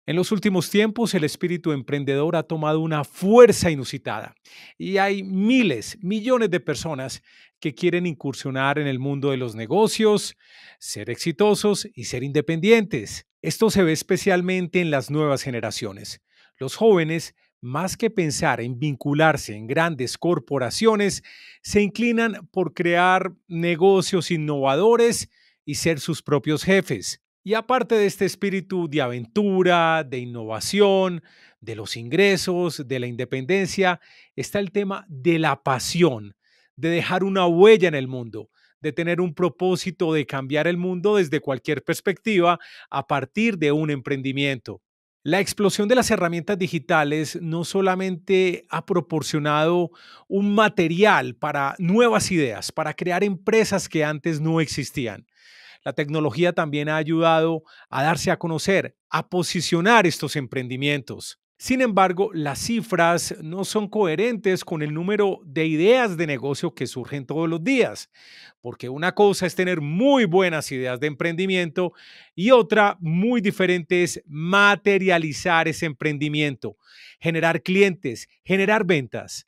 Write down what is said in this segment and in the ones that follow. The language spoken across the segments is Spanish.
En los últimos tiempos, el espíritu emprendedor ha tomado una fuerza inusitada y hay miles, millones de personas que quieren incursionar en el mundo de los negocios, ser exitosos y ser independientes. Esto se ve especialmente en las nuevas generaciones. Los jóvenes, más que pensar en vincularse en grandes corporaciones, se inclinan por crear negocios innovadores y ser sus propios jefes. Y aparte de este espíritu de aventura, de innovación, de los ingresos, de la independencia, está el tema de la pasión, de dejar una huella en el mundo, de tener un propósito de cambiar el mundo desde cualquier perspectiva a partir de un emprendimiento. La explosión de las herramientas digitales no solamente ha proporcionado un material para nuevas ideas, para crear empresas que antes no existían. La tecnología también ha ayudado a darse a conocer, a posicionar estos emprendimientos. Sin embargo, las cifras no son coherentes con el número de ideas de negocio que surgen todos los días, porque una cosa es tener muy buenas ideas de emprendimiento y otra muy diferente es materializar ese emprendimiento, generar clientes, generar ventas.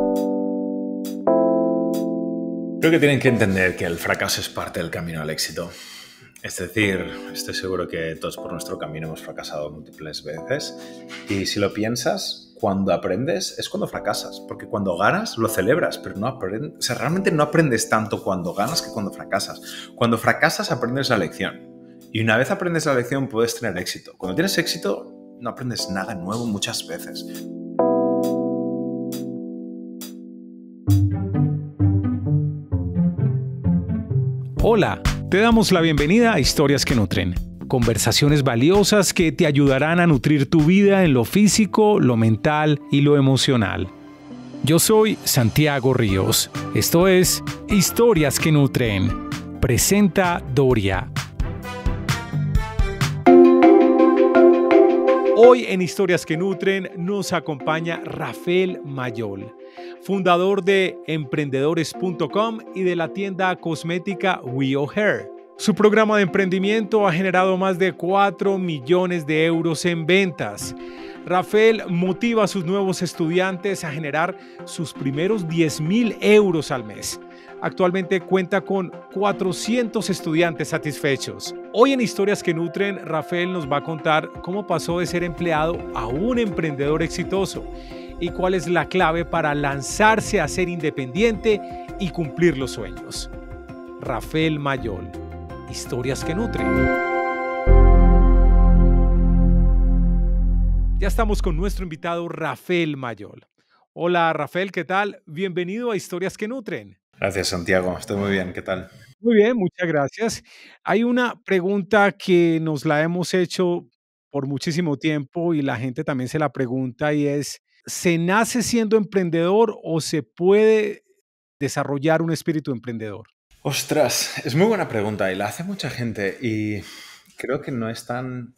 Creo que tienen que entender que el fracaso es parte del camino al éxito. Es decir, estoy seguro que todos por nuestro camino hemos fracasado múltiples veces y si lo piensas, cuando aprendes es cuando fracasas, porque cuando ganas lo celebras, pero no aprendes, o sea, realmente no aprendes tanto cuando ganas que cuando fracasas. Cuando fracasas aprendes la lección y una vez aprendes la lección puedes tener éxito. Cuando tienes éxito no aprendes nada nuevo muchas veces. Hola, te damos la bienvenida a Historias que Nutren. Conversaciones valiosas que te ayudarán a nutrir tu vida en lo físico, lo mental y lo emocional. Yo soy Santiago Ríos. Esto es Historias que Nutren. Presenta Doria. Hoy en Historias que Nutren nos acompaña Rafael Mayol, fundador de emprendedores.com y de la tienda cosmética WeO Hair. Su programa de emprendimiento ha generado más de 4 millones de euros en ventas. Rafael motiva a sus nuevos estudiantes a generar sus primeros 10.000 euros al mes. Actualmente cuenta con 400 estudiantes satisfechos. Hoy en Historias que Nutren, Rafael nos va a contar cómo pasó de ser empleado a un emprendedor exitoso y cuál es la clave para lanzarse a ser independiente y cumplir los sueños. Rafael Mayol, Historias que Nutren. Ya estamos con nuestro invitado Rafael Mayol. Hola Rafael, ¿qué tal? Bienvenido a Historias que Nutren. Gracias, Santiago. Estoy muy bien. ¿Qué tal? Muy bien, muchas gracias. Hay una pregunta que nos la hemos hecho por muchísimo tiempo y la gente también se la pregunta y es, ¿se nace siendo emprendedor o se puede desarrollar un espíritu emprendedor? Ostras, es muy buena pregunta y la hace mucha gente y creo que no es tan...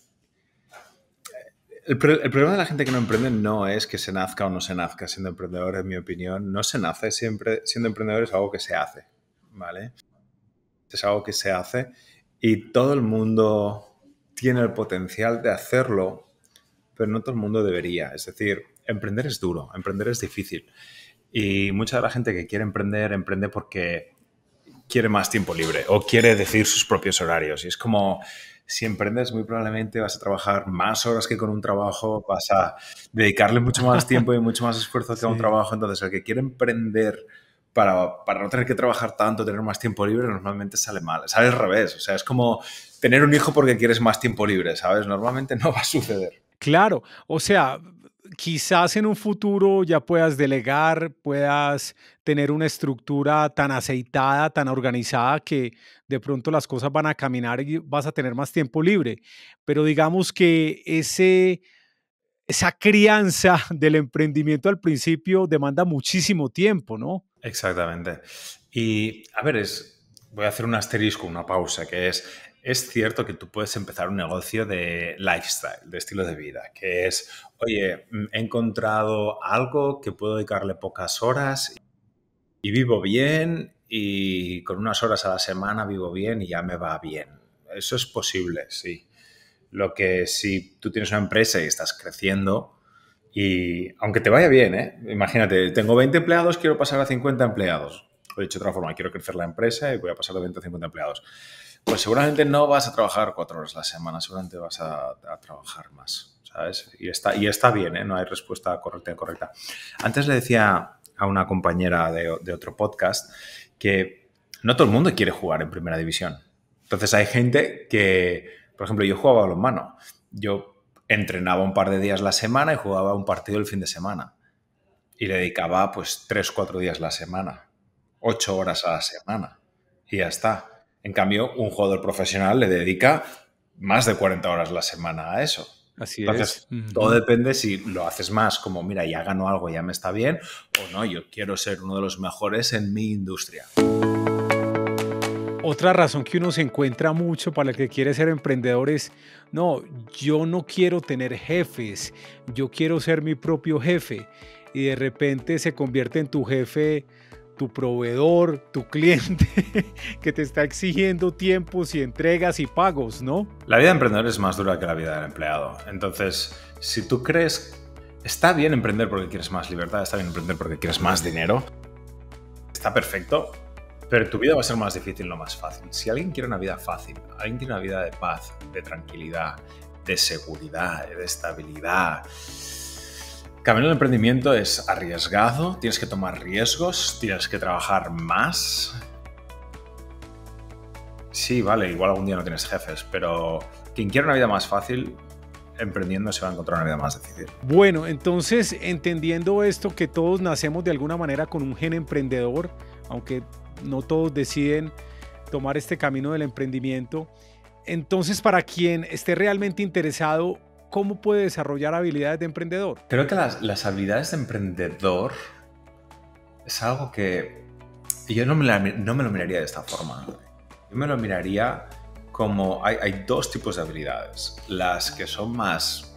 El problema de la gente que no emprende no es que se nazca o no se nazca siendo emprendedor, en mi opinión. No se nace siempre siendo emprendedor, es algo que se hace, ¿vale? Es algo que se hace y todo el mundo tiene el potencial de hacerlo, pero no todo el mundo debería. Es decir, emprender es duro, emprender es difícil y mucha de la gente que quiere emprender, emprende porque quiere más tiempo libre o quiere decidir sus propios horarios. Y es como, si emprendes, muy probablemente vas a trabajar más horas que con un trabajo, vas a dedicarle mucho más tiempo y mucho más esfuerzo que a un Sí. trabajo. Entonces, el que quiere emprender para no tener que trabajar tanto, tener más tiempo libre, normalmente sale mal. Sale al revés. O sea, es como tener un hijo porque quieres más tiempo libre, ¿sabes? Normalmente no va a suceder. Claro, o sea, quizás en un futuro ya puedas delegar, puedas tener una estructura tan aceitada, tan organizada que de pronto las cosas van a caminar y vas a tener más tiempo libre. Pero digamos que esa crianza del emprendimiento al principio demanda muchísimo tiempo, ¿no? Exactamente. Y, a ver, voy a hacer un asterisco, una pausa, que es cierto que tú puedes empezar un negocio de lifestyle, de estilo de vida, que es, oye, he encontrado algo que puedo dedicarle pocas horas y vivo bien y con unas horas a la semana vivo bien y ya me va bien. Eso es posible, sí. Lo que si tú tienes una empresa y estás creciendo, y aunque te vaya bien, imagínate, tengo 20 empleados, quiero pasar a 50 empleados. Lo he dicho de otra forma, quiero crecer la empresa y voy a pasar de 20 a 50 empleados. Pues seguramente no vas a trabajar 4 horas a la semana, seguramente vas a trabajar más, ¿sabes? Y está bien, ¿eh? No hay respuesta correcta e incorrecta. Antes le decía a una compañera de otro podcast que no todo el mundo quiere jugar en primera división. Entonces hay gente que, por ejemplo, yo jugaba a balonmano. Yo entrenaba un par de días la semana y jugaba un partido el fin de semana. Y le dedicaba pues 3-4 días la semana, 8 horas a la semana. Y ya está. En cambio, un jugador profesional le dedica más de 40 horas la semana a eso. Así Entonces, es. todo depende si lo haces más como, mira, ya gano algo, ya me está bien, o no, yo quiero ser uno de los mejores en mi industria. Otra razón que uno se encuentra mucho para el que quiere ser emprendedor es, no, yo no quiero tener jefes, yo quiero ser mi propio jefe. Y de repente se convierte en tu jefe, tu proveedor, tu cliente, que te está exigiendo tiempos y entregas y pagos, ¿no? La vida de emprendedor es más dura que la vida del empleado. Entonces, si tú crees, está bien emprender porque quieres más libertad, está bien emprender porque quieres más dinero, está perfecto, pero tu vida va a ser más difícil, no más fácil. Si alguien quiere una vida fácil, alguien quiere una vida de paz, de tranquilidad, de seguridad, de estabilidad. El camino del emprendimiento es arriesgado, tienes que tomar riesgos, tienes que trabajar más. Sí, vale, igual algún día no tienes jefes, pero quien quiere una vida más fácil, emprendiendo se va a encontrar una vida más difícil. Bueno, entonces, entendiendo esto, que todos nacemos de alguna manera con un gen emprendedor, aunque no todos deciden tomar este camino del emprendimiento. Entonces, para quien esté realmente interesado, ¿cómo puede desarrollar habilidades de emprendedor? Creo que las habilidades de emprendedor es algo que yo no me lo miraría de esta forma. Yo me lo miraría como hay dos tipos de habilidades. Las que son más,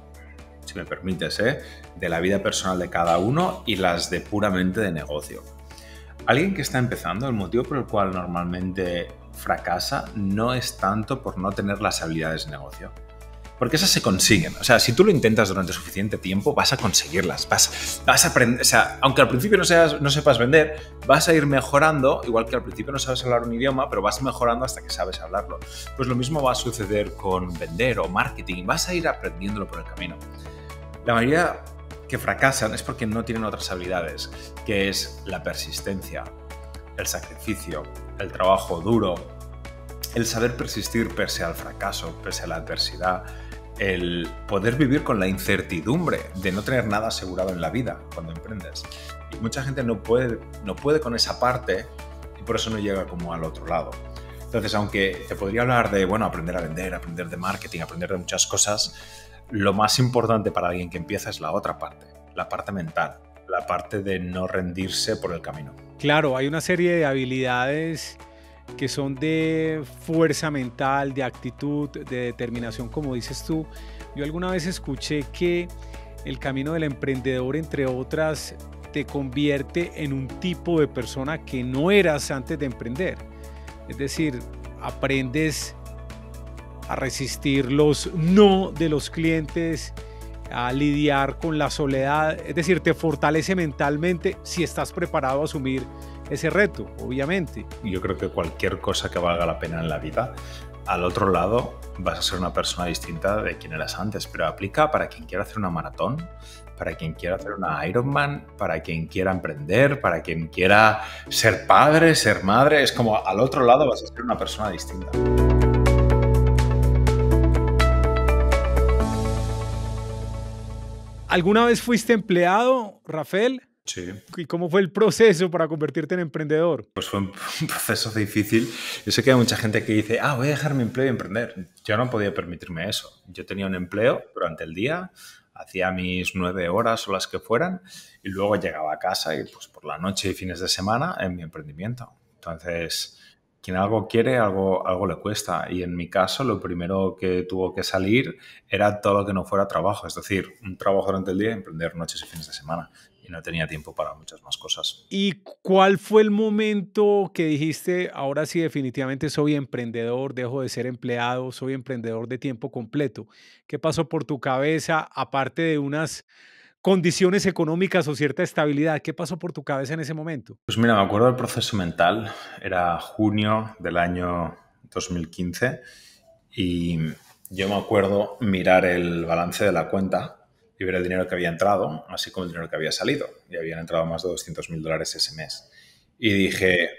si me permites, de la vida personal de cada uno, y las de puramente de negocio. Alguien que está empezando, el motivo por el cual normalmente fracasa no es tanto por no tener las habilidades de negocio. Porque esas se consiguen. O sea, si tú lo intentas durante suficiente tiempo, vas a conseguirlas. Vas a aprender. O sea, aunque al principio no sepas vender, vas a ir mejorando, igual que al principio no sabes hablar un idioma, pero vas mejorando hasta que sabes hablarlo. Pues lo mismo va a suceder con vender o marketing. Vas a ir aprendiéndolo por el camino. La mayoría que fracasan es porque no tienen otras habilidades, que es la persistencia, el sacrificio, el trabajo duro, el saber persistir pese al fracaso, pese a la adversidad, el poder vivir con la incertidumbre de no tener nada asegurado en la vida cuando emprendes. Y mucha gente no puede con esa parte y por eso no llega como al otro lado. Entonces, aunque te podría hablar de, aprender a vender, aprender de marketing, aprender de muchas cosas, lo más importante para alguien que empieza es la otra parte, la parte mental, la parte de no rendirse por el camino. Claro, hay una serie de habilidades que son de fuerza mental, de actitud, de determinación, como dices tú. Yo alguna vez escuché que el camino del emprendedor, entre otras, te convierte en un tipo de persona que no eras antes de emprender. Es decir, aprendes a resistir los no de los clientes, a lidiar con la soledad, es decir, te fortalece mentalmente si estás preparado a asumir ese reto, obviamente. Yo creo que cualquier cosa que valga la pena en la vida, al otro lado vas a ser una persona distinta de quien eras antes, pero aplica para quien quiera hacer una maratón, para quien quiera hacer una Ironman, para quien quiera emprender, para quien quiera ser padre, ser madre. Es como al otro lado vas a ser una persona distinta. ¿Alguna vez fuiste empleado, Rafael? Sí. ¿Y cómo fue el proceso para convertirte en emprendedor? Pues fue un proceso difícil. Yo sé que hay mucha gente que dice, voy a dejar mi empleo y emprender. Yo no podía permitirme eso. Yo tenía un empleo durante el día, hacía mis 9 horas o las que fueran, y luego llegaba a casa y pues por la noche y fines de semana en mi emprendimiento. Entonces, quien algo quiere, algo le cuesta. Y en mi caso, lo primero que tuvo que salir era todo lo que no fuera trabajo. Es decir, un trabajo durante el día y emprender noches y fines de semana. Y y no tenía tiempo para muchas más cosas. ¿Y cuál fue el momento que dijiste, ahora sí definitivamente soy emprendedor, dejo de ser empleado, soy emprendedor de tiempo completo? ¿Qué pasó por tu cabeza, aparte de unas condiciones económicas o cierta estabilidad? ¿Qué pasó por tu cabeza en ese momento? Pues mira, me acuerdo del proceso mental, era junio del año 2015 y yo me acuerdo mirar el balance de la cuenta y ver el dinero que había entrado, así como el dinero que había salido. Y habían entrado más de $200.000 ese mes. Y dije,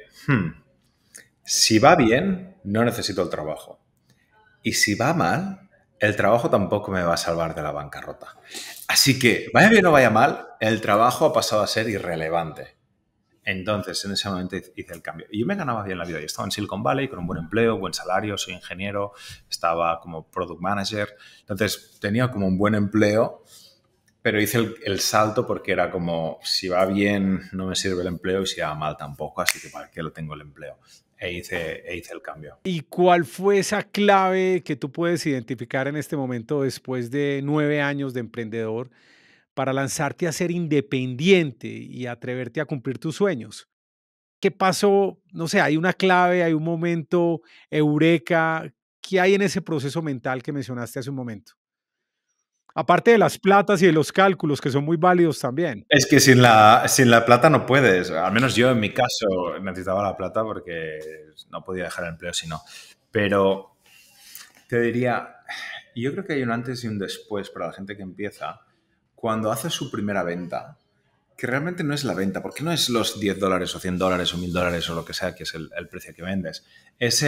si va bien, no necesito el trabajo. Y si va mal, el trabajo tampoco me va a salvar de la bancarrota. Así que, vaya bien o vaya mal, el trabajo ha pasado a ser irrelevante. Entonces, en ese momento hice el cambio. Y yo me ganaba bien la vida. Yo estaba en Silicon Valley con un buen empleo, buen salario, soy ingeniero, estaba como product manager. Entonces, tenía como un buen empleo, pero hice el salto porque era como, si va bien no me sirve el empleo y si va mal tampoco, así que ¿para qué lo tengo el empleo? E hice el cambio. ¿Y cuál fue esa clave que tú puedes identificar en este momento después de 9 años de emprendedor para lanzarte a ser independiente y atreverte a cumplir tus sueños? ¿Qué pasó? No sé, hay una clave, hay un momento eureka. ¿Qué hay en ese proceso mental que mencionaste hace un momento? Aparte de las platas y de los cálculos, que son muy válidos también. Es que sin la plata no puedes. Al menos yo en mi caso necesitaba la plata porque no podía dejar el empleo si no. Pero te diría, yo creo que hay un antes y un después para la gente que empieza cuando hace su primera venta, que realmente no es la venta, porque no es los $10 o $100 o $1.000 o lo que sea, que es el precio que vendes. Es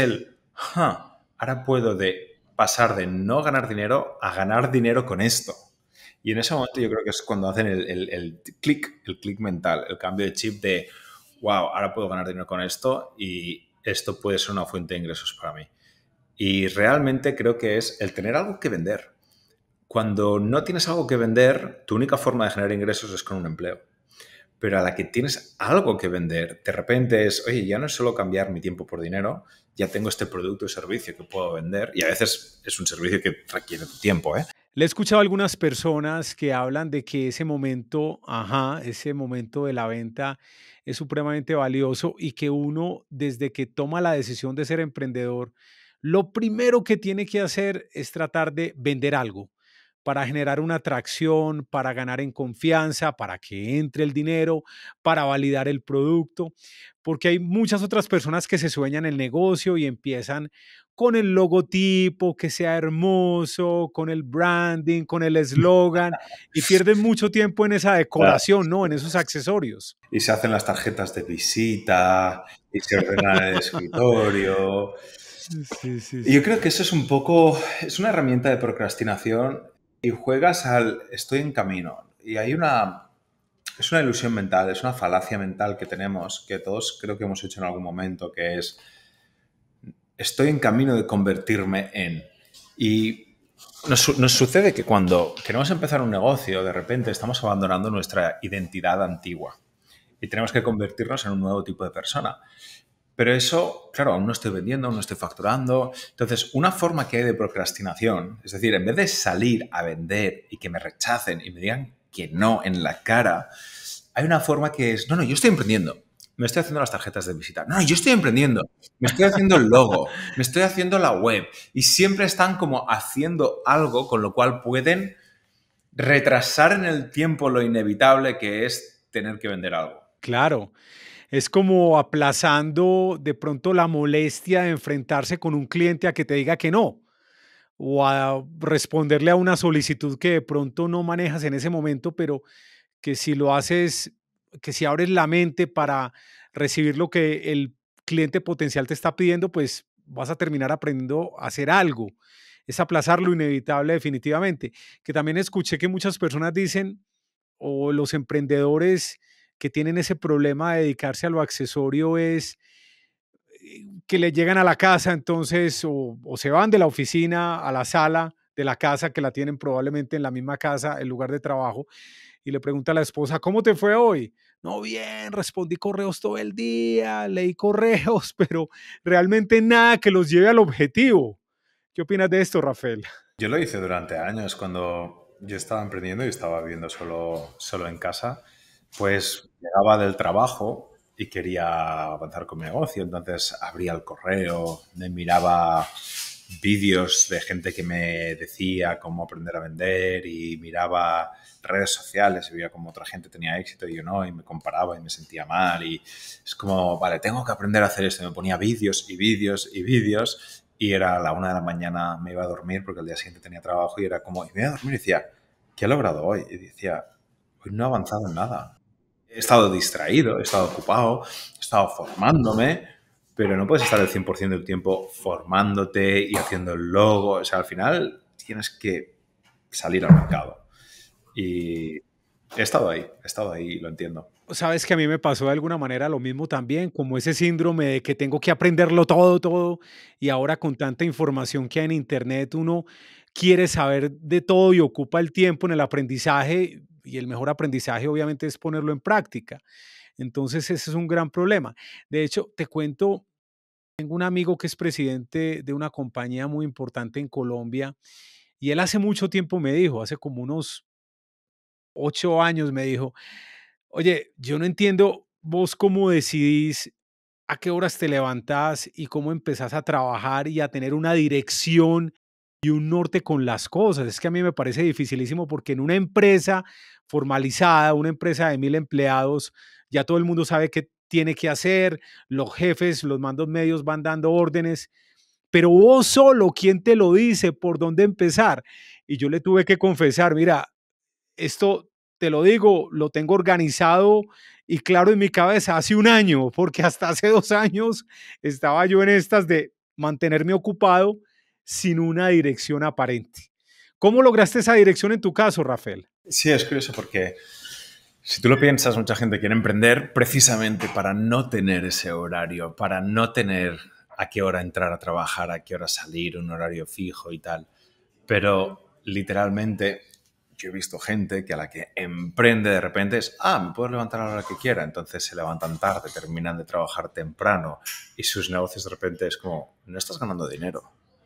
ahora puedo pasar de no ganar dinero a ganar dinero con esto. Y en ese momento yo creo que es cuando hacen el clic mental, el cambio de chip de, wow, ahora puedo ganar dinero con esto y esto puede ser una fuente de ingresos para mí. Y realmente creo que es el tener algo que vender. Cuando no tienes algo que vender, tu única forma de generar ingresos es con un empleo. Pero a la que tienes algo que vender, de repente es, oye, ya no es solo cambiar mi tiempo por dinero, ya tengo este producto o servicio que puedo vender y a veces es un servicio que requiere tu tiempo, ¿eh? Le he escuchado a algunas personas que hablan de que ese momento, ese momento de la venta es supremamente valioso y que uno, desde que toma la decisión de ser emprendedor, lo primero que tiene que hacer es tratar de vender algo para generar una atracción, para ganar en confianza, para que entre el dinero, para validar el producto, porque hay muchas otras personas que se sueñan el negocio y empiezan con el logotipo, que sea hermoso, con el branding, con el eslogan, y pierden mucho tiempo en esa Claro. decoración, ¿no? En esos accesorios. Y se hacen las tarjetas de visita y se ordena el escritorio. Sí, sí, Y yo sí. creo que eso es un poco, es una herramienta de procrastinación y juegas al estoy en camino. Y es una ilusión mental, es una falacia mental que tenemos, que todos creo que hemos hecho en algún momento, que es estoy en camino de convertirme en. Y nos sucede que cuando queremos empezar un negocio, de repente estamos abandonando nuestra identidad antigua y tenemos que convertirnos en un nuevo tipo de persona. Pero eso, claro, aún no estoy vendiendo, aún no estoy facturando. Entonces, una forma que hay de procrastinación, es decir, en vez de salir a vender y que me rechacen y me digan que no en la cara, hay una forma que es, no, no, yo estoy emprendiendo. Me estoy haciendo las tarjetas de visita. No, no, yo estoy emprendiendo. Me estoy haciendo el logo. Me estoy haciendo la web. Y siempre están como haciendo algo con lo cual pueden retrasar en el tiempo lo inevitable que es tener que vender algo. Claro, es como aplazando de pronto la molestia de enfrentarse con un cliente a que te diga que no, o a responderle a una solicitud que de pronto no manejas en ese momento, pero que si lo haces, que si abres la mente para recibir lo que el cliente potencial te está pidiendo, pues vas a terminar aprendiendo a hacer algo. Es aplazar lo inevitable definitivamente. Que también escuché que muchas personas dicen, o los emprendedores que tienen ese problema de dedicarse a lo accesorio es que le llegan a la casa, entonces, o se van de la oficina a la sala de la casa, que la tienen probablemente en la misma casa, el lugar de trabajo, y le pregunta a la esposa, ¿cómo te fue hoy? No, bien, respondí correos todo el día, leí correos, pero realmente nada que los lleve al objetivo. ¿Qué opinas de esto, Rafael? Yo lo hice durante años cuando yo estaba emprendiendo y estaba viviendo solo en casa. pues llegaba del trabajo y quería avanzar con mi negocio. Entonces abría el correo, me miraba vídeos de gente que me decía cómo aprender a vender y miraba redes sociales y veía cómo otra gente tenía éxito y yo no, y me comparaba y me sentía mal y es como, vale, tengo que aprender a hacer esto. Y me ponía vídeos y vídeos y vídeos y era a la 1 de la mañana, me iba a dormir porque el día siguiente tenía trabajo y era como, y me iba a dormir y decía, ¿qué he logrado hoy? Y decía, hoy no he avanzado en nada. He estado distraído, he estado ocupado, he estado formándome, pero no puedes estar el 100% del tiempo formándote y haciendo el logo. O sea, al final tienes que salir al mercado. Y he estado ahí, lo entiendo. Sabes que a mí me pasó de alguna manera lo mismo también, como ese síndrome de que tengo que aprenderlo todo, todo, y ahora con tanta información que hay en internet, uno quiere saber de todo y ocupa el tiempo en el aprendizaje, y el mejor aprendizaje obviamente es ponerlo en práctica. Entonces ese es un gran problema. De hecho, te cuento, tengo un amigo que es presidente de una compañía muy importante en Colombia, y él hace mucho tiempo me dijo, hace como unos 8 años me dijo, oye, yo no entiendo vos cómo decidís a qué horas te levantás y cómo empezás a trabajar y a tener una dirección y un norte con las cosas. Es que a mí me parece dificilísimo porque en una empresa formalizada, una empresa de 1000 empleados, ya todo el mundo sabe qué tiene que hacer, los jefes, los mandos medios van dando órdenes, pero vos solo, ¿quién te lo dice? ¿Por dónde empezar? Y yo le tuve que confesar, mira, esto te lo digo, lo tengo organizado y claro en mi cabeza hace un año, porque hasta hace 2 años estaba yo en estas de mantenerme ocupado sin una dirección aparente. ¿Cómo lograste esa dirección en tu caso, Rafael? Sí, es curioso porque si tú lo piensas, mucha gente quiere emprender precisamente para no tener ese horario, para no tener a qué hora entrar a trabajar, a qué hora salir, un horario fijo y tal. Pero literalmente yo he visto gente que a la que emprende de repente es, me puedo levantar a la hora que quiera. Entonces se levantan tarde, terminan de trabajar temprano y sus negocios de repente es como, no estás ganando dinero.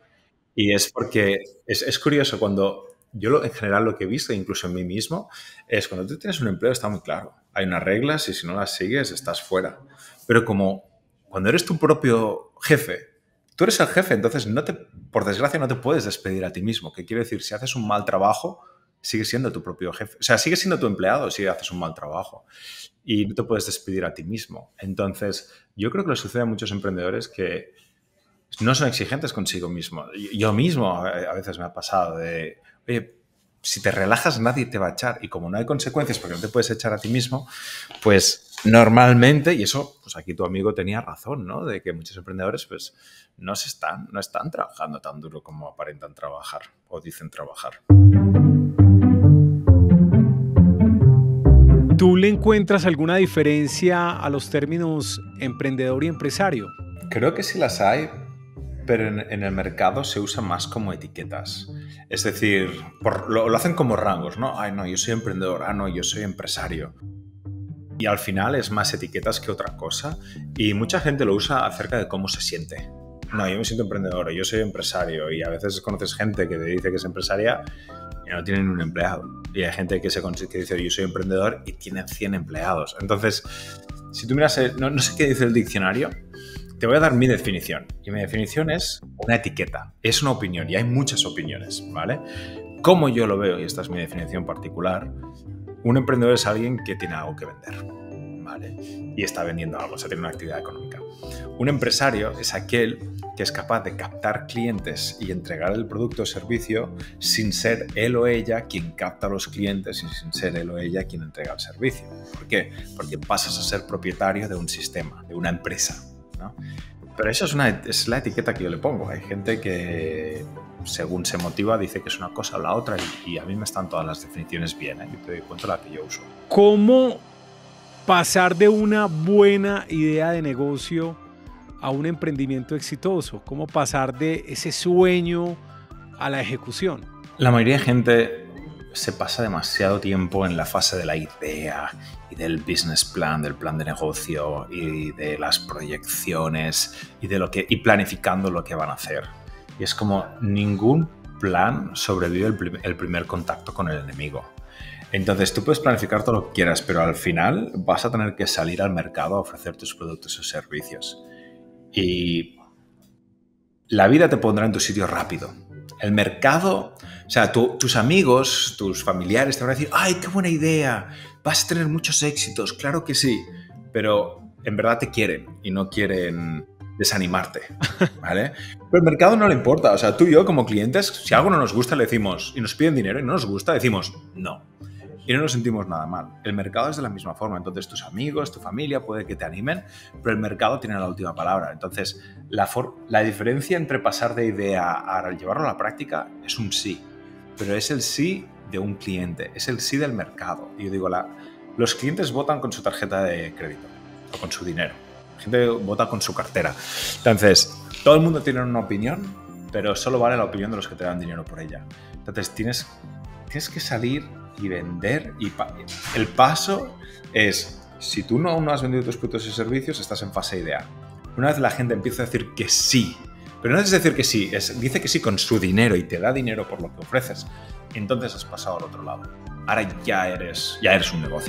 Y es porque es curioso cuando en general lo que he visto, incluso en mí mismo, es cuando tú tienes un empleo está muy claro. Hay unas reglas y si no las sigues estás fuera. Pero como cuando eres tu propio jefe, tú eres el jefe, entonces por desgracia no te puedes despedir a ti mismo. ¿Qué quiere decir? Si haces un mal trabajo, sigues siendo tu propio jefe. O sea, sigues siendo tu empleado si haces un mal trabajo. Y no te puedes despedir a ti mismo. Entonces, yo creo que le sucede a muchos emprendedores que no son exigentes consigo mismo. Yo mismo a veces me ha pasado de, oye, si te relajas nadie te va a echar y como no hay consecuencias porque no te puedes echar a ti mismo, pues normalmente, y eso, pues aquí tu amigo tenía razón, ¿no? De que muchos emprendedores pues no están trabajando tan duro como aparentan trabajar o dicen trabajar. ¿Tú le encuentras alguna diferencia a los términos emprendedor y empresario? Creo que sí las hay, pero en el mercado se usa más como etiquetas. Es decir, lo hacen como rangos, ¿no? Ay, no, yo soy emprendedor, no, yo soy empresario. Y al final es más etiquetas que otra cosa y mucha gente lo usa acerca de cómo se siente. No, yo me siento emprendedor, yo soy empresario y a veces conoces gente que te dice que es empresaria y no tienen un empleado. Y hay gente que dice yo soy emprendedor y tienen 100 empleados. Entonces, si tú miras, no sé qué dice el diccionario, te voy a dar mi definición. Y mi definición es una etiqueta, es una opinión y hay muchas opiniones, ¿vale? Como yo lo veo, y esta es mi definición particular, un emprendedor es alguien que tiene algo que vender, ¿vale? Y está vendiendo algo, o sea, tiene una actividad económica. Un empresario es aquel que es capaz de captar clientes y entregar el producto o servicio sin ser él o ella quien capta a los clientes y sin ser él o ella quien entrega el servicio. ¿Por qué? Porque pasas a ser propietario de un sistema, de una empresa, ¿no? Pero eso es la etiqueta que yo le pongo. Hay gente que, según se motiva, dice que es una cosa o la otra y a mí me están todas las definiciones bien, ¿eh? Yo te doy cuenta de la que yo uso. ¿Cómo pasar de una buena idea de negocio a un emprendimiento exitoso? ¿Cómo pasar de ese sueño a la ejecución? La mayoría de gente se pasa demasiado tiempo en la fase de la idea y del business plan, del plan de negocio y de las proyecciones y planificando lo que van a hacer. Y es como ningún plan sobrevive el primer contacto con el enemigo. Entonces, tú puedes planificar todo lo que quieras, pero al final vas a tener que salir al mercado a ofrecer tus productos o servicios. Y la vida te pondrá en tu sitio rápido. El mercado, o sea, tus amigos, tus familiares te van a decir, ¡ay, qué buena idea! Vas a tener muchos éxitos, claro que sí. Pero en verdad te quieren y no quieren desanimarte, ¿vale? Pero el mercado no le importa. O sea, tú y yo como clientes, si algo no nos gusta, le decimos, y nos piden dinero y no nos gusta, decimos no. Y no nos sentimos nada mal. El mercado es de la misma forma. Entonces, tus amigos, tu familia puede que te animen, pero el mercado tiene la última palabra. Entonces, la diferencia entre pasar de idea a llevarlo a la práctica es un sí. Pero es el sí de un cliente, es el sí del mercado. Y yo digo, los clientes votan con su tarjeta de crédito o con su dinero. La gente vota con su cartera. Entonces, todo el mundo tiene una opinión, pero solo vale la opinión de los que te dan dinero por ella. Entonces, tienes que salir y vender. Y el paso es, si tú no has vendido tus productos y servicios, estás en fase idea. Una vez la gente empieza a decir que sí, pero no es decir que sí, dice que sí con su dinero y te da dinero por lo que ofreces, entonces has pasado al otro lado. Ahora ya eres un negocio.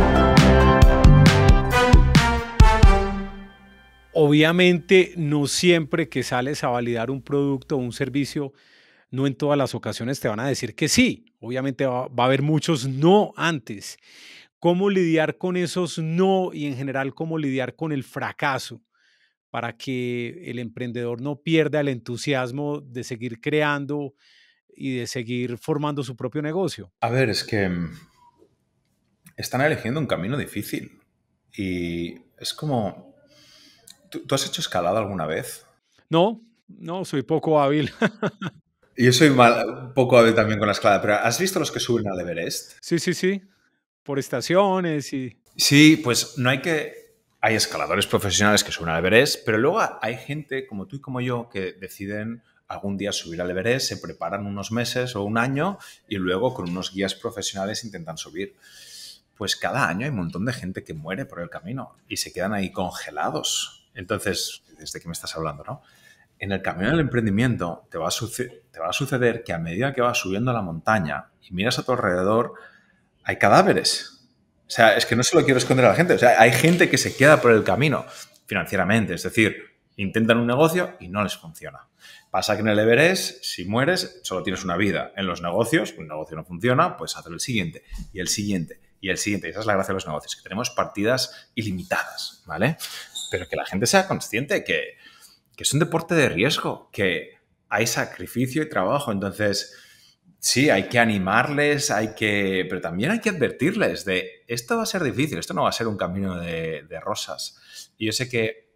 Obviamente, no siempre que sales a validar un producto o un servicio, no en todas las ocasiones te van a decir que sí. Obviamente va a haber muchos no antes. ¿Cómo lidiar con esos no y en general cómo lidiar con el fracaso para que el emprendedor no pierda el entusiasmo de seguir creando y de seguir formando su propio negocio? A ver, es que están eligiendo un camino difícil y es como... ¿Tú has hecho escalada alguna vez? No, no, soy poco hábil. Yo soy un poco hábil también con la escalada, pero ¿has visto los que suben al Everest? Sí, sí, sí, por estaciones y... Sí, pues no hay que... Hay escaladores profesionales que suben al Everest, pero luego hay gente como tú y como yo que deciden algún día subir al Everest, se preparan unos meses o un año y luego con unos guías profesionales intentan subir. Pues cada año hay un montón de gente que muere por el camino y se quedan ahí congelados. Entonces, ¿desde qué me estás hablando, no? En el camino del emprendimiento te va a suceder que a medida que vas subiendo la montaña y miras a tu alrededor, hay cadáveres. O sea, es que no se lo quiero esconder a la gente. O sea, hay gente que se queda por el camino financieramente. Es decir, intentan un negocio y no les funciona. Pasa que en el Everest, si mueres, solo tienes una vida. En los negocios, un negocio no funciona, pues hacer el siguiente y el siguiente y el siguiente. Y esa es la gracia de los negocios, que tenemos partidas ilimitadas, ¿vale? Pero que la gente sea consciente que es un deporte de riesgo, que hay sacrificio y trabajo. Entonces, sí, hay que animarles, pero también hay que advertirles de esto va a ser difícil, esto no va a ser un camino de rosas. Y yo sé que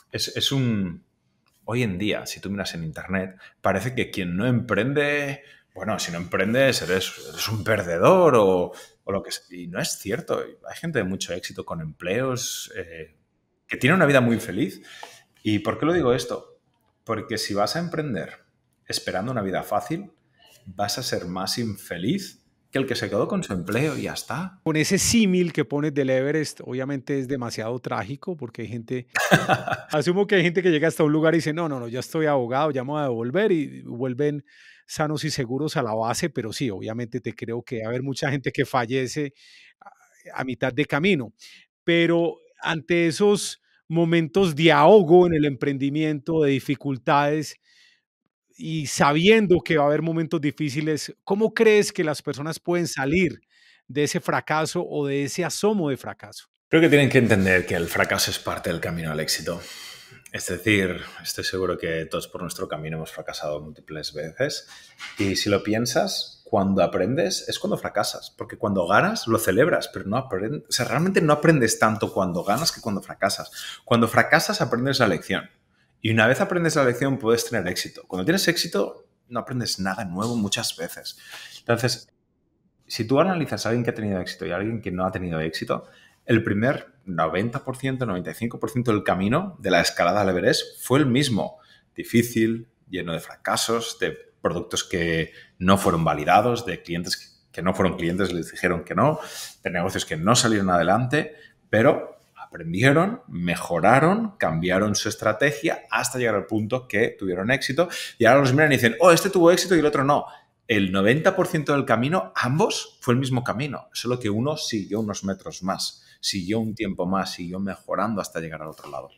hoy en día, si tú miras en internet, parece que quien no emprende, bueno, si no emprendes eres un perdedor o lo que sea. Y no es cierto. Hay gente de mucho éxito con empleos que tiene una vida muy feliz. ¿Y por qué lo digo esto? Porque si vas a emprender esperando una vida fácil, vas a ser más infeliz que el que se quedó con su empleo y ya está. Con ese símil que pones del Everest, obviamente es demasiado trágico porque hay gente, asumo que hay gente que llega hasta un lugar y dice, no, no, no, ya estoy ahogado, ya me voy a devolver y vuelven sanos y seguros a la base, pero sí, obviamente te creo que va a haber mucha gente que fallece a mitad de camino, pero ante esos momentos de ahogo en el emprendimiento, de dificultades, y sabiendo que va a haber momentos difíciles, ¿cómo crees que las personas pueden salir de ese fracaso o de ese asomo de fracaso? Creo que tienen que entender que el fracaso es parte del camino al éxito. Es decir, estoy seguro que todos por nuestro camino hemos fracasado múltiples veces. Y si lo piensas, cuando aprendes es cuando fracasas. Porque cuando ganas lo celebras, pero no aprendes. O sea, realmente no aprendes tanto cuando ganas que cuando fracasas. Cuando fracasas aprendes la lección. Y una vez aprendes la lección puedes tener éxito. Cuando tienes éxito no aprendes nada nuevo muchas veces. Entonces, si tú analizas a alguien que ha tenido éxito y a alguien que no ha tenido éxito, el primer 90%, 95% del camino de la escalada al Everest fue el mismo. Difícil, lleno de fracasos, de productos que no fueron validados, de clientes que no fueron clientes, les dijeron que no, de negocios que no salieron adelante, pero aprendieron, mejoraron, cambiaron su estrategia hasta llegar al punto que tuvieron éxito y ahora los miran y dicen, oh, este tuvo éxito y el otro no. el 90% del camino, ambos fue el mismo camino, solo que uno siguió unos metros más, siguió un tiempo más, siguió mejorando hasta llegar al otro lado.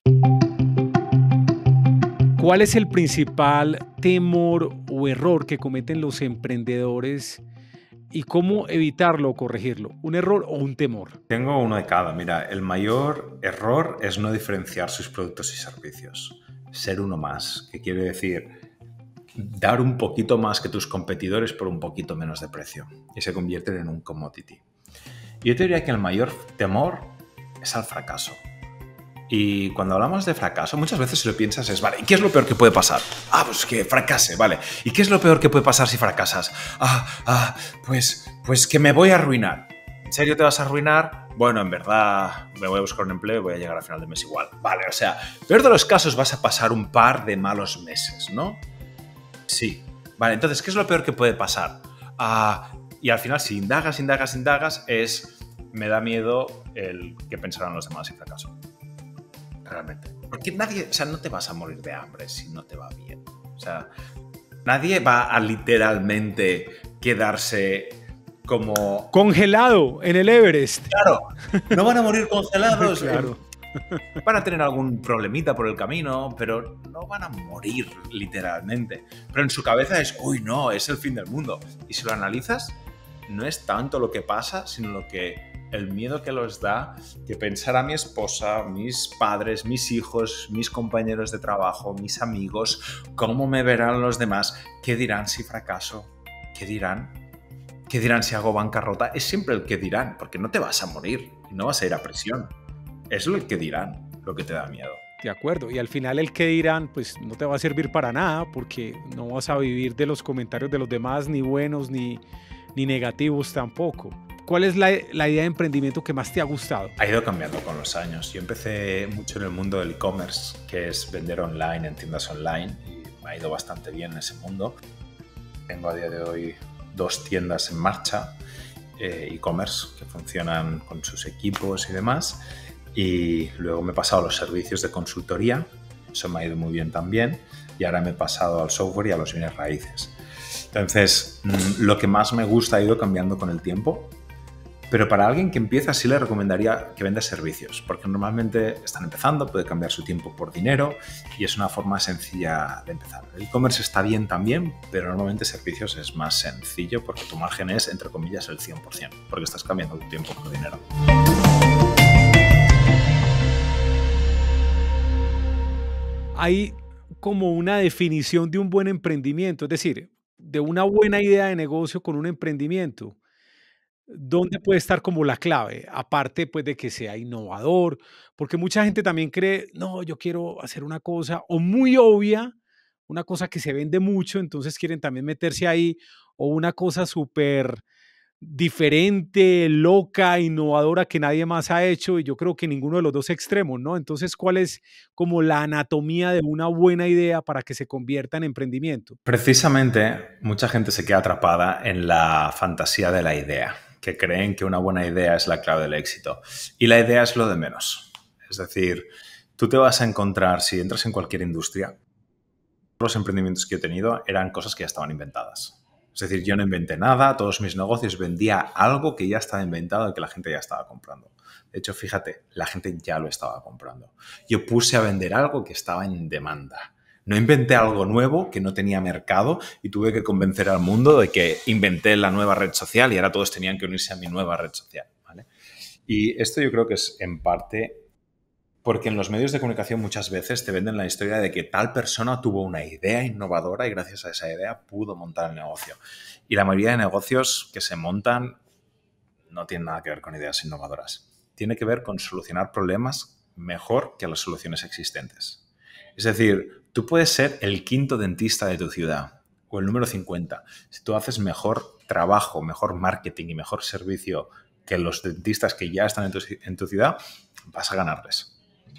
¿Cuál es el principal temor o error que cometen los emprendedores y cómo evitarlo o corregirlo? ¿Un error o un temor? Tengo uno de cada. Mira, el mayor error es no diferenciar sus productos y servicios. Ser uno más, que quiere decir dar un poquito más que tus competidores por un poquito menos de precio y se convierten en un commodity. Yo te diría que el mayor temor es al fracaso. Y cuando hablamos de fracaso, muchas veces si lo piensas es, vale, ¿y qué es lo peor que puede pasar? Pues que fracase, vale. ¿Y qué es lo peor que puede pasar si fracasas? Pues que me voy a arruinar. ¿En serio te vas a arruinar? Bueno, en verdad me voy a buscar un empleo y voy a llegar al final del mes igual. Vale, o sea, peor de los casos vas a pasar un par de malos meses, ¿no? Sí. Vale, entonces, ¿qué es lo peor que puede pasar? Y al final, si indagas, es, me da miedo el que pensarán los demás si fracaso. Realmente. Porque nadie, o sea, no te vas a morir de hambre si no te va bien. O sea, nadie va a literalmente quedarse como... Congelado en el Everest. Claro, no van a morir congelados. Claro. Van a tener algún problemita por el camino, pero no van a morir literalmente. Pero en su cabeza es, uy, no, es el fin del mundo. Y si lo analizas, no es tanto lo que pasa, sino lo que el miedo que los da, que pensará mi esposa, mis padres, mis hijos, mis compañeros de trabajo, mis amigos, cómo me verán los demás, qué dirán si fracaso, qué dirán si hago bancarrota. Es siempre el que dirán, porque no te vas a morir y no vas a ir a prisión. Es el que dirán lo que te da miedo. De acuerdo, y al final el que dirán, pues no te va a servir para nada porque no vas a vivir de los comentarios de los demás, ni buenos ni negativos tampoco. ¿Cuál es la idea de emprendimiento que más te ha gustado? Ha ido cambiando con los años. Yo empecé mucho en el mundo del e-commerce, que es vender online en tiendas online, y me ha ido bastante bien en ese mundo. Tengo a día de hoy 2 tiendas en marcha, e-commerce, que funcionan con sus equipos y demás. Y luego me he pasado a los servicios de consultoría, eso me ha ido muy bien también, y ahora me he pasado al software y a los bienes raíces. Entonces, lo que más me gusta ha ido cambiando con el tiempo, pero para alguien que empieza sí le recomendaría que venda servicios, porque normalmente están empezando, puede cambiar su tiempo por dinero y es una forma sencilla de empezar. El e-commerce está bien también, pero normalmente servicios es más sencillo porque tu margen es, entre comillas, el 100%, porque estás cambiando tu tiempo por dinero. Hay como una definición de un buen emprendimiento, es decir, de una buena idea de negocio con un emprendimiento. ¿Dónde puede estar como la clave? Aparte, pues, de que sea innovador, porque mucha gente también cree, no, yo quiero hacer una cosa o muy obvia, una cosa que se vende mucho, entonces quieren también meterse ahí, o una cosa súper diferente, loca, innovadora que nadie más ha hecho, y yo creo que ninguno de los dos extremos, ¿no? Entonces, ¿cuál es como la anatomía de una buena idea para que se convierta en emprendimiento? Precisamente, mucha gente se queda atrapada en la fantasía de la idea, que creen que una buena idea es la clave del éxito. Y la idea es lo de menos. Es decir, tú te vas a encontrar, si entras en cualquier industria, los emprendimientos que he tenido eran cosas que ya estaban inventadas. Es decir, yo no inventé nada, todos mis negocios vendía algo que ya estaba inventado y que la gente ya estaba comprando. De hecho, fíjate, la gente ya lo estaba comprando. Yo puse a vender algo que estaba en demanda. No inventé algo nuevo que no tenía mercado y tuve que convencer al mundo de que inventé la nueva red social y ahora todos tenían que unirse a mi nueva red social, ¿vale? Y esto yo creo que es en parte porque en los medios de comunicación muchas veces te venden la historia de que tal persona tuvo una idea innovadora y gracias a esa idea pudo montar el negocio. Y la mayoría de negocios que se montan no tienen nada que ver con ideas innovadoras. Tiene que ver con solucionar problemas mejor que las soluciones existentes. Es decir, tú puedes ser el 5.º dentista de tu ciudad o el número 50. Si tú haces mejor trabajo, mejor marketing y mejor servicio que los dentistas que ya están en tu ciudad, vas a ganarles.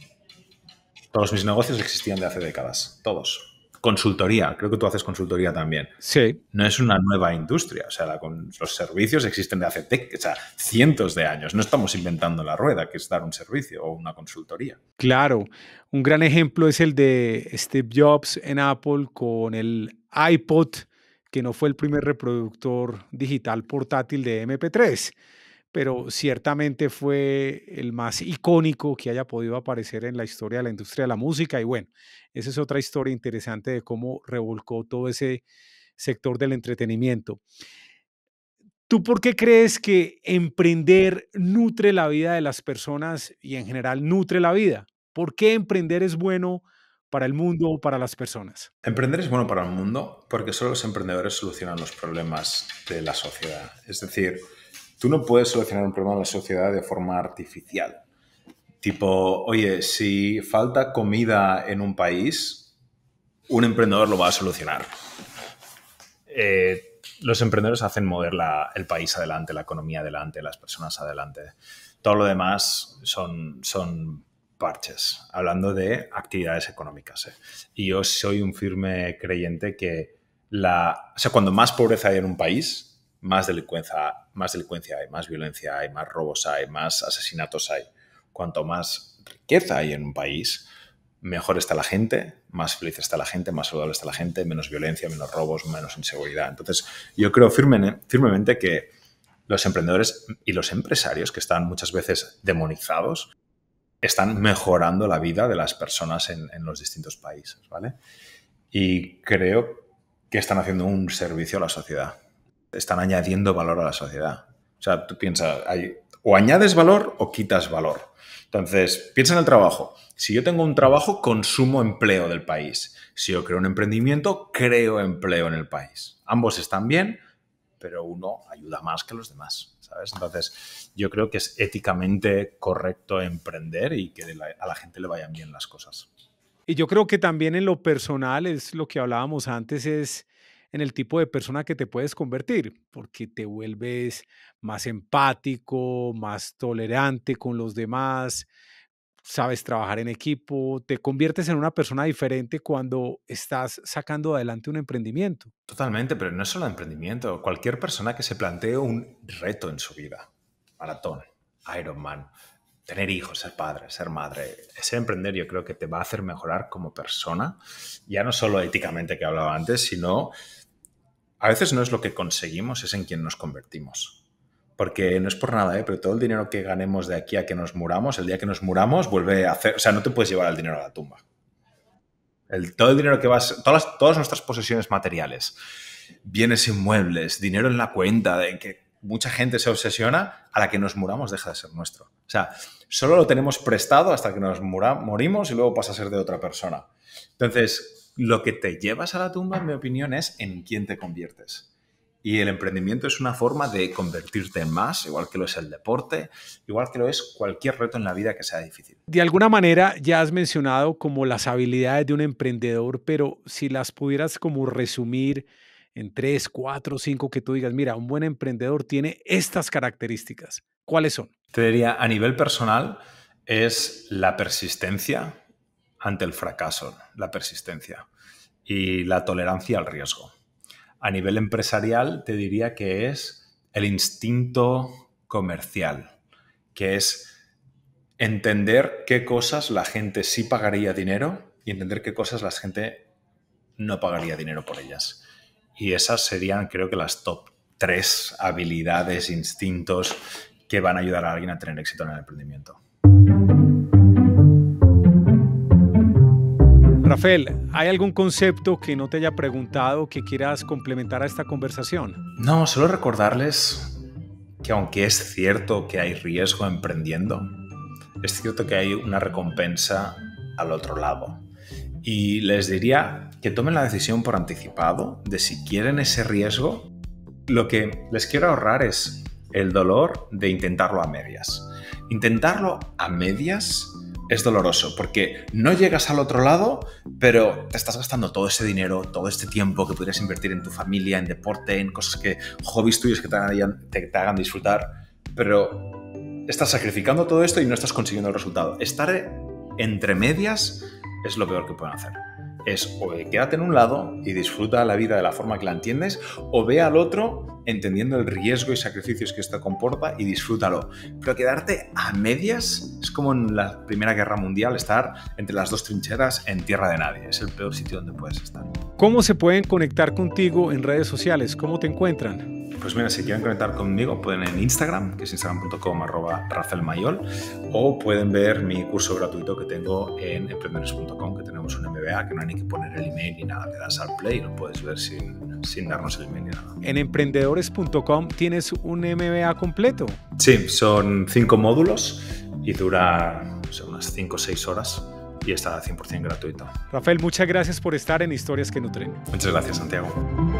Todos mis negocios existían de hace décadas, todos. Consultoría, creo que tú haces consultoría también. Sí. No es una nueva industria, o sea, los servicios existen de hace cientos de años. No estamos inventando la rueda, que es dar un servicio o una consultoría. Claro, un gran ejemplo es el de Steve Jobs en Apple con el iPod, que no fue el primer reproductor digital portátil de MP3, pero ciertamente fue el más icónico que haya podido aparecer en la historia de la industria de la música. Y bueno, esa es otra historia interesante de cómo revolcó todo ese sector del entretenimiento. ¿Tú por qué crees que emprender nutre la vida de las personas y en general nutre la vida? ¿Por qué emprender es bueno para el mundo o para las personas? Emprender es bueno para el mundo porque solo los emprendedores solucionan los problemas de la sociedad. Es decir, tú no puedes solucionar un problema de la sociedad de forma artificial. Tipo, oye, si falta comida en un país, un emprendedor lo va a solucionar. Los emprendedores hacen mover el país adelante, la economía adelante, las personas adelante. Todo lo demás son parches, hablando de actividades económicas. Y yo soy un firme creyente que cuando más pobreza hay en un país, más delincuencia hay, más violencia hay, más robos hay, más asesinatos hay. Cuanto más riqueza hay en un país, mejor está la gente, más feliz está la gente, más saludable está la gente, menos violencia, menos robos, menos inseguridad. Entonces, yo creo firmemente que los emprendedores y los empresarios, que están muchas veces demonizados, están mejorando la vida de las personas en los distintos países, ¿vale? Y creo que están haciendo un servicio a la sociedad. Están añadiendo valor a la sociedad. O sea, tú piensas, o añades valor o quitas valor. Entonces, piensa en el trabajo. Si yo tengo un trabajo, consumo empleo del país. Si yo creo un emprendimiento, creo empleo en el país. Ambos están bien, pero uno ayuda más que los demás, ¿sabes? Entonces, yo creo que es éticamente correcto emprender y que a la gente le vayan bien las cosas. Y yo creo que también en lo personal es lo que hablábamos antes, es en el tipo de persona que te puedes convertir, porque te vuelves más empático, más tolerante con los demás, sabes trabajar en equipo, te conviertes en una persona diferente cuando estás sacando adelante un emprendimiento. Totalmente, pero no es solo emprendimiento. Cualquier persona que se plantee un reto en su vida, maratón, Ironman, tener hijos, ser padre, ser madre, ese emprender yo creo que te va a hacer mejorar como persona, ya no solo éticamente que hablaba antes, sino a veces no es lo que conseguimos, es en quien nos convertimos. Porque no es por nada, pero todo el dinero que ganemos de aquí a que nos muramos, el día que nos muramos, vuelve a hacer... O sea, no te puedes llevar el dinero a la tumba. Todo el dinero que todas nuestras posesiones materiales, bienes inmuebles, dinero en la cuenta, de que mucha gente se obsesiona, a la que nos muramos deja de ser nuestro. O sea, solo lo tenemos prestado hasta que nos morimos y luego pasa a ser de otra persona. Entonces, lo que te llevas a la tumba, en mi opinión, es en quién te conviertes. Y el emprendimiento es una forma de convertirte en más, igual que lo es el deporte, igual que lo es cualquier reto en la vida que sea difícil. De alguna manera ya has mencionado como las habilidades de un emprendedor, pero si las pudieras como resumir en tres, cuatro, cinco que tú digas, mira, un buen emprendedor tiene estas características. ¿Cuáles son? Te diría, a nivel personal, es la persistencia ante el fracaso, la persistencia y la tolerancia al riesgo. A nivel empresarial, te diría que es el instinto comercial, que es entender qué cosas la gente sí pagaría dinero y entender qué cosas la gente no pagaría dinero por ellas. Y esas serían, creo que, las top 3 habilidades, instintos que van a ayudar a alguien a tener éxito en el emprendimiento. Rafael, ¿hay algún concepto que no te haya preguntado que quieras complementar a esta conversación? No, solo recordarles que aunque es cierto que hay riesgo emprendiendo, es cierto que hay una recompensa al otro lado. Y les diría que tomen la decisión por anticipado de si quieren ese riesgo. Lo que les quiero ahorrar es el dolor de intentarlo a medias. Intentarlo a medias es doloroso porque no llegas al otro lado, pero te estás gastando todo ese dinero, todo este tiempo que podrías invertir en tu familia, en deporte, en cosas hobbies tuyos que te hagan disfrutar, pero estás sacrificando todo esto y no estás consiguiendo el resultado. Estar entre medias es lo peor que pueden hacer. Es o quédate en un lado y disfruta la vida de la forma que la entiendes, o ve al otro entendiendo el riesgo y sacrificios que esto comporta y disfrútalo. Pero quedarte a medias es como en la Primera Guerra Mundial, estar entre las dos trincheras en tierra de nadie. Es el peor sitio donde puedes estar. ¿Cómo se pueden conectar contigo en redes sociales? ¿Cómo te encuentran? Pues mira, si quieren conectar conmigo pueden en Instagram, que es instagram.com/rafaelmayol, o pueden ver mi curso gratuito que tengo en emprendedores.com, que tenemos un MBA que no hay ni que poner el email ni nada. Le das al play y lo puedes ver sin darnos el email ni nada. En emprendedores.com tienes un MBA completo. Sí, son 5 módulos y dura unas 5 o 6 horas y está 100% gratuito. Rafael, muchas gracias por estar en Historias que Nutren. Muchas gracias, Santiago.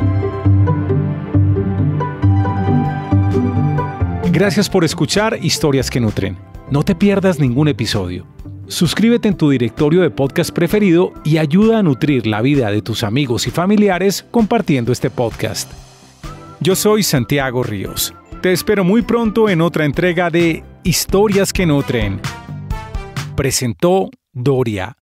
Gracias por escuchar Historias que Nutren. No te pierdas ningún episodio. Suscríbete en tu directorio de podcast preferido y ayuda a nutrir la vida de tus amigos y familiares compartiendo este podcast. Yo soy Santiago Ríos. Te espero muy pronto en otra entrega de Historias que Nutren. Presentó Doria.